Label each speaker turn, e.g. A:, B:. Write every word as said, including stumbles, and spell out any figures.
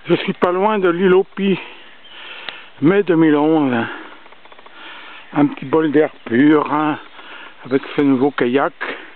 A: Je suis pas loin de l'île Opi, mai deux mille onze. Un petit bol d'air pur, hein, avec ce nouveau kayak.